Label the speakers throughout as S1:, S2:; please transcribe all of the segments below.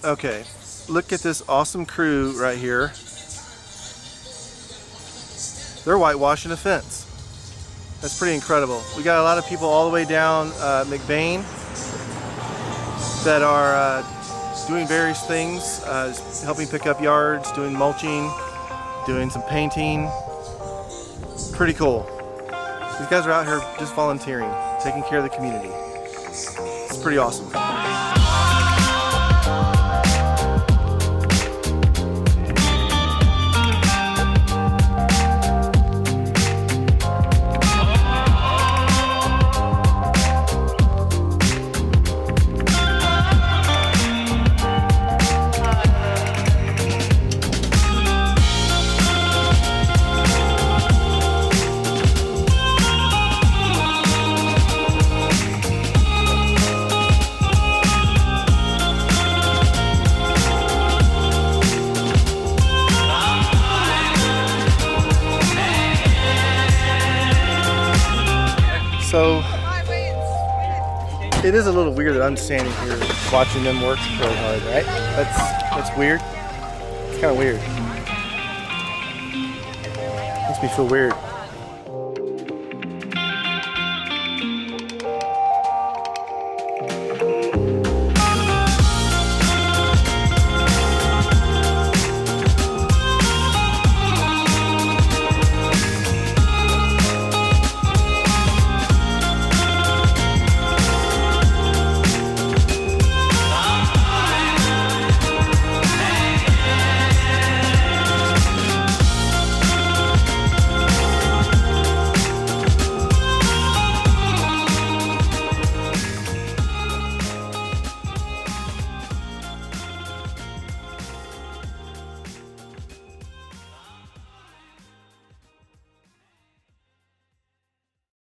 S1: Okay, look at this awesome crew right here. They're whitewashing a fence. That's pretty incredible. We got a lot of people all the way down McBain that are doing various things, helping pick up yards, doing mulching, doing some painting. Pretty cool. These guys are out here just volunteering, taking care of the community. It's pretty awesome. So it is a little weird that I'm standing here watching them work really hard, right? That's weird. It's kind of weird. Makes me feel weird.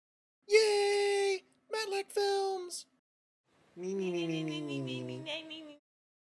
S1: Yay! Matlack Films! Me.